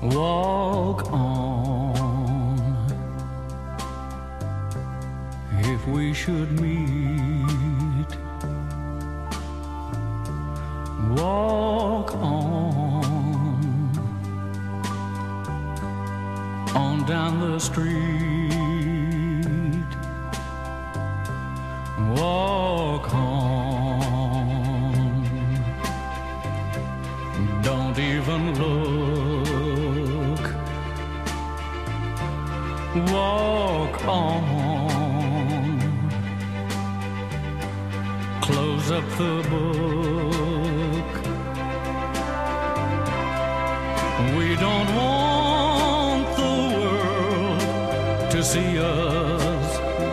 Walk on, if we should meet. Walk on down the street. Walk on, don't even look. Walk on, close up the book. We don't want the world to see us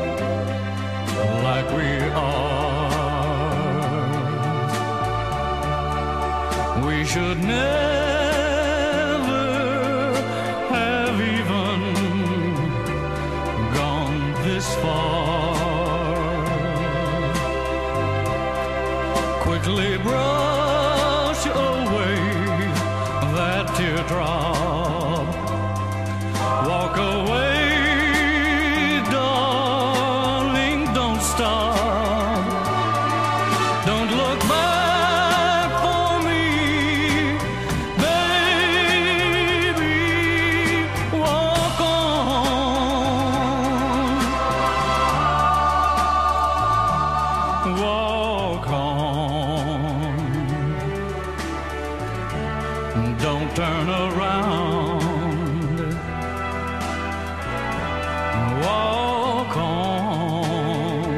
like we are. We should never have even gone this far. Quickly brush away that teardrop. Walk away, darling, don't stop. Don't look back for me, baby. Walk on, walk on. Don't turn around. Walk on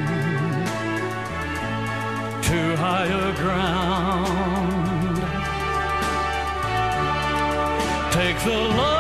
to higher ground. Take the love